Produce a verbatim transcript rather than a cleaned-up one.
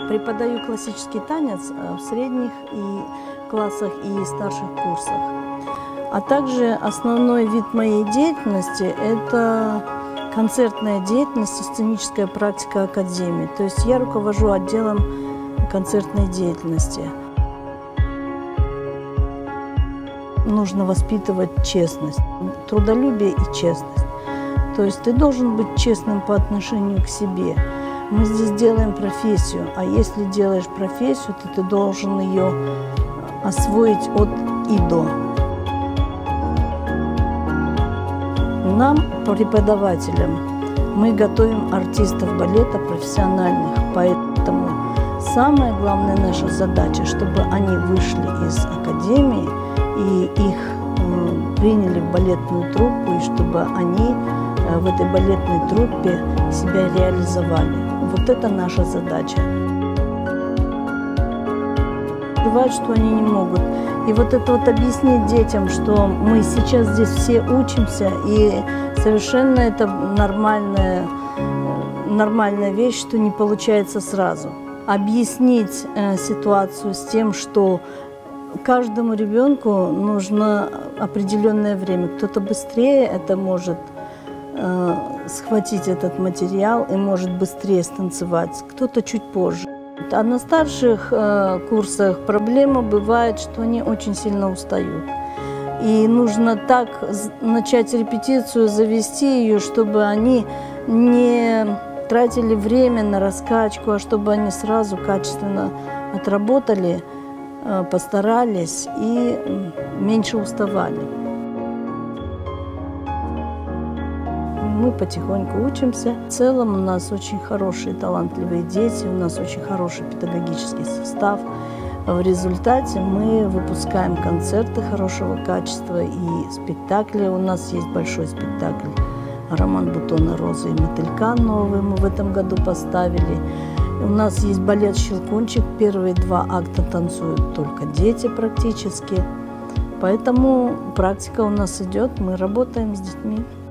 Преподаю классический танец в средних и классах и старших курсах. А также основной вид моей деятельности – это концертная деятельность и сценическая практика академии. То есть я руковожу отделом концертной деятельности. Нужно воспитывать честность, трудолюбие и честность. То есть ты должен быть честным по отношению к себе. Мы здесь делаем профессию, а если делаешь профессию, то ты должен ее освоить от и до. Нам, преподавателям, мы готовим артистов балета профессиональных, поэтому самая главная наша задача, чтобы они вышли из академии и их э, приняли в балетную труппу, и чтобы они э, в этой балетной труппе себя реализовали. Вот это наша задача. Бывает, что они не могут. И вот это вот объяснить детям, что мы сейчас здесь все учимся, и совершенно это нормальная, нормальная вещь, что не получается сразу. Объяснить э, ситуацию с тем, что каждому ребенку нужно определенное время. Кто-то быстрее это может э, схватить этот материал и может быстрее станцевать, кто-то чуть позже. А на старших э, курсах проблема бывает, что они очень сильно устают. И нужно так начать репетицию, завести ее, чтобы они не тратили время на раскачку, а чтобы они сразу качественно отработали, э, постарались и меньше уставали. Мы потихоньку учимся. В целом у нас очень хорошие, талантливые дети, у нас очень хороший педагогический состав. В результате мы выпускаем концерты хорошего качества и спектакли. У нас есть большой спектакль «Роман Бутона, Розы и Мотылька» новый мы в этом году поставили. У нас есть балет «Щелкунчик». Первые два акта танцуют только дети практически. Поэтому практика у нас идет, мы работаем с детьми.